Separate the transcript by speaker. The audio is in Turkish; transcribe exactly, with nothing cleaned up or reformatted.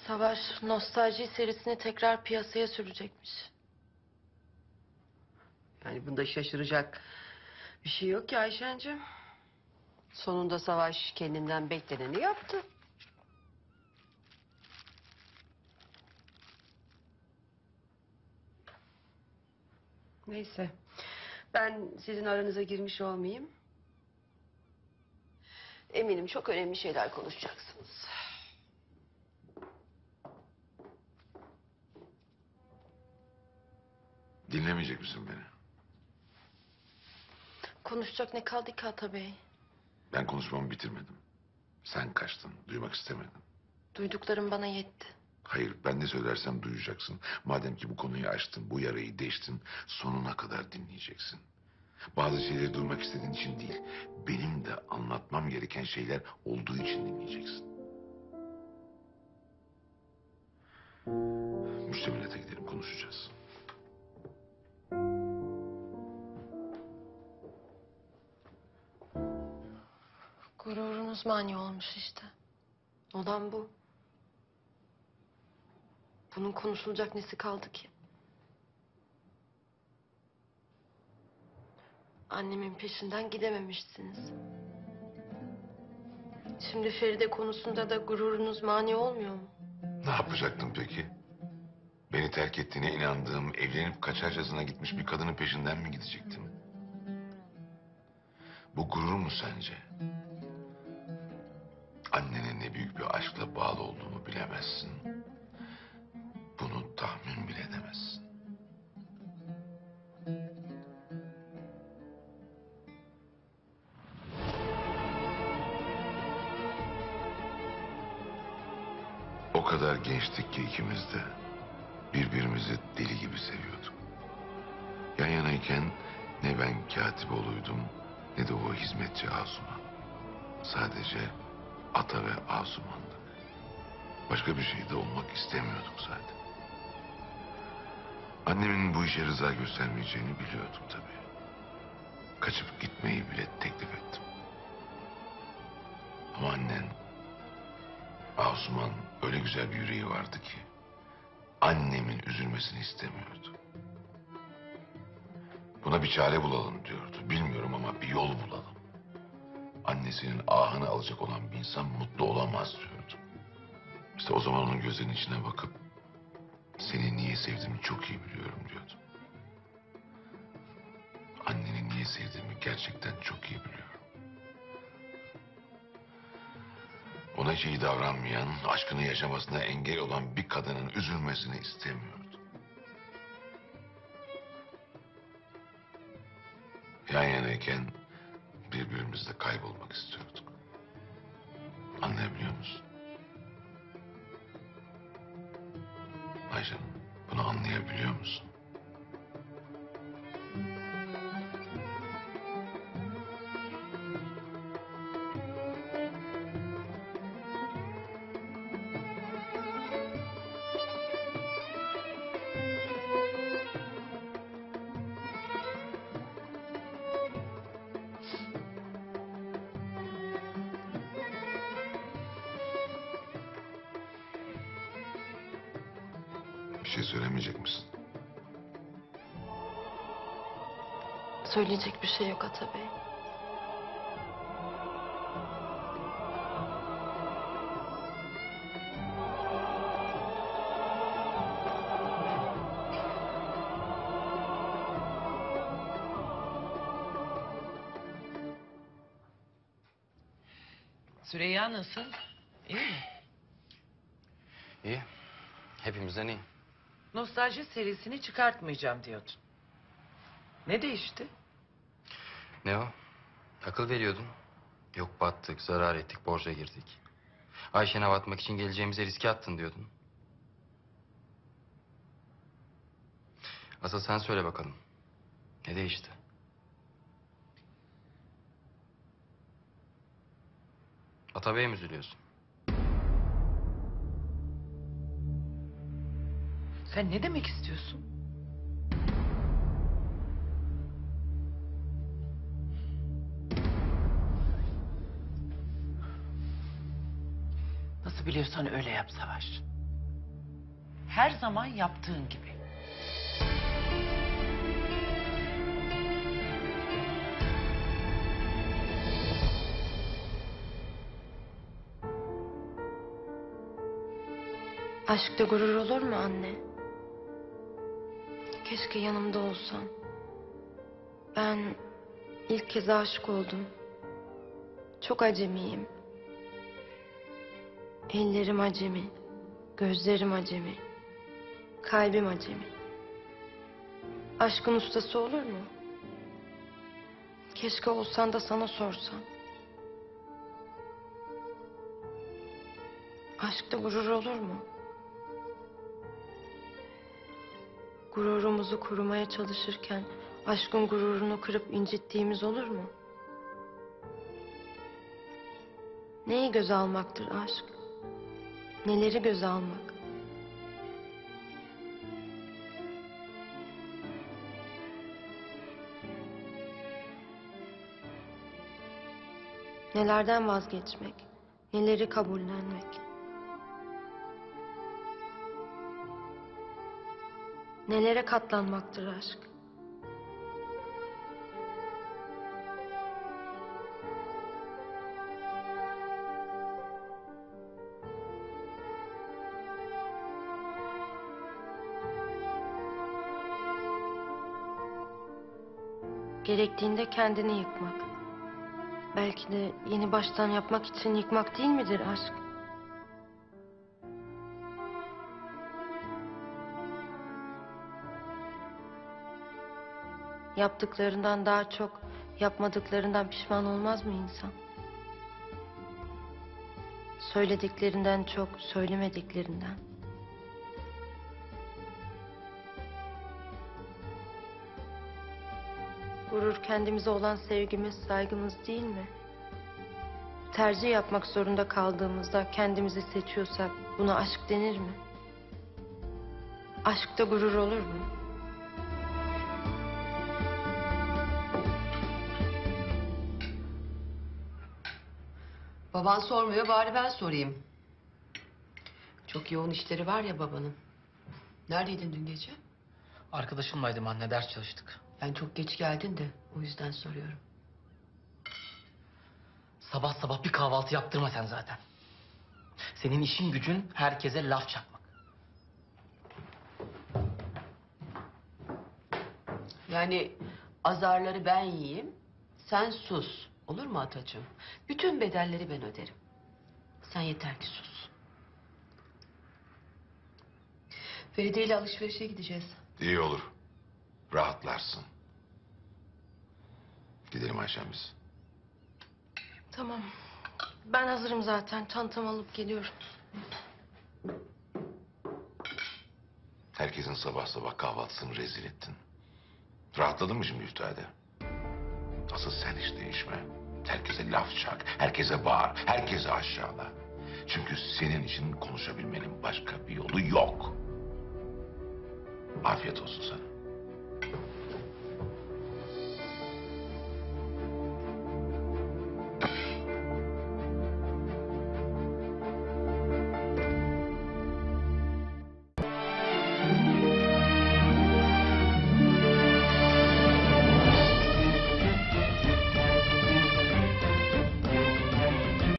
Speaker 1: Savaş nostalji serisini tekrar piyasaya sürecekmiş.
Speaker 2: Yani bunda şaşıracak bir şey yok ki Ayşen'cim. Sonunda Savaş kendinden bekleneni yaptı. Neyse. Ben sizin aranıza girmiş olmayayım. Eminim çok önemli şeyler konuşacaksınız.
Speaker 3: Dinlemeyecek misin beni?
Speaker 1: Konuşacak ne kaldı ki Atabey?
Speaker 3: Ben konuşmamı bitirmedim. Sen kaçtın, duymak istemedin.
Speaker 1: Duyduklarım bana yetti.
Speaker 3: Hayır, ben ne söylersem duyacaksın. Madem ki bu konuyu açtın, bu yarayı deştin, sonuna kadar dinleyeceksin. Bazı şeyleri duymak istediğin için değil, benim de anlatmam gereken şeyler olduğu için dinleyeceksin. Müştemilata gidelim, konuşacağız.
Speaker 1: Gururunuz mani olmuş işte.
Speaker 2: Olan bu.
Speaker 1: Bunun konuşulacak nesi kaldı ki? Annemin peşinden gidememişsiniz. Şimdi Feride konusunda da gururunuz mani olmuyor mu?
Speaker 3: Ne yapacaktın peki? Beni terk ettiğine inandığım, evlenip kaçarcasına gitmiş bir kadının peşinden mi gidecektim? Bu gurur mu sence? Annene ne büyük bir aşkla bağlı olduğumu bilemezsin. Bunu tahmin bile edemezsin. O kadar gençtik ki ikimiz de birbirimizi deli gibi seviyorduk. Yan yanayken ne ben Katipoğlu'ydum ne de o hizmetçi Asuman. Sadece Ata ve Asuman'dık. Başka bir şey de olmak istemiyorduk zaten. Annemin bu işe rıza göstermeyeceğini biliyordum tabii. Kaçıp gitmeyi bile teklif ettim. Ama annen, Asuman öyle güzel bir yüreği vardı ki annemin üzülmesini istemiyordu. Buna bir çare bulalım diyordu. Bilmiyorum ama bir yol bulalım. Annesinin ahını alacak olan bir insan mutlu olamaz diyordu. İşte o zaman onun gözlerinin içine bakıp seni niye sevdiğimi çok iyi biliyorum diyordu. Anneni niye sevdiğimi gerçekten çok iyi biliyorum. Ona hiç iyi davranmayan, aşkını yaşamasına engel olan bir kadının üzülmesini istemiyordu. Yan yanayken birbirimizle kaybolmak istiyorduk. Anlayabiliyor musun? Ayşe, bunu anlayabiliyor musun? Bir şey söylemeyecek misin?
Speaker 1: Söyleyecek bir şey yok Atabey.
Speaker 4: Süreyya nasıl? İyi mi?
Speaker 5: İyi. Hepimizden iyi.
Speaker 4: Nostalji serisini çıkartmayacağım diyordun. Ne değişti?
Speaker 5: Ne o? Akıl veriyordun. Yok battık, zarar ettik, borca girdik. Ayşen'e batmak için geleceğimize riske attın diyordun. Asıl sen söyle bakalım. Ne değişti? Atabey'e mi üzülüyorsun?
Speaker 4: Sen ne demek istiyorsun? Nasıl biliyorsan öyle yap Savaş. Her zaman yaptığın gibi.
Speaker 1: Aşkta gurur olur mu anne? Keşke yanımda olsan. Ben ilk kez aşık oldum. Çok acemiyim. Ellerim acemi, gözlerim acemi, kalbim acemi. Aşkın ustası olur mu? Keşke olsan da sana sorsam. Aşkta gurur olur mu? Gururumuzu korumaya çalışırken aşkın gururunu kırıp incittiğimiz olur mu? Neyi göze almaktır aşk? Neleri göze almak? Nelerden vazgeçmek? Neleri kabullenmek? Nelere katlanmaktır aşk? Gerektiğinde kendini yıkmak. Belki de yeni baştan yapmak için yıkmak değil midir aşk? Yaptıklarından daha çok yapmadıklarından pişman olmaz mı insan? Söylediklerinden çok söylemediklerinden. Gurur kendimize olan sevgimiz, saygımız değil mi? Tercih yapmak zorunda kaldığımızda kendimizi seçiyorsak buna aşk denir mi? Aşkta gurur olur mu?
Speaker 2: Baban sormuyor, bari ben sorayım. Çok yoğun işleri var ya babanın. Neredeydin dün gece?
Speaker 6: Arkadaşımlaydım anne, ders çalıştık.
Speaker 2: Ben çok geç geldin de o yüzden soruyorum.
Speaker 6: Sabah sabah bir kahvaltı yaptırma sen zaten. Senin işin gücün herkese laf çakmak.
Speaker 2: Yani azarları ben yiyeyim, sen sus. Olur mu Atacığım? Bütün bedelleri ben öderim. Sen yeter ki sus. Feride ile alışverişe gideceğiz.
Speaker 3: İyi olur. Rahatlarsın. Gidelim Ayşen biz.
Speaker 1: Tamam. Ben hazırım zaten. Çantamı alıp geliyorum.
Speaker 3: Herkesin sabah sabah kahvaltısını rezil ettin. Rahatladın mı şimdi Üftade? Asıl sen hiç değişme. Herkese laf çak, herkese bağır, herkese aşağıla. Çünkü senin için konuşabilmenin başka bir yolu yok. Afiyet olsun sana.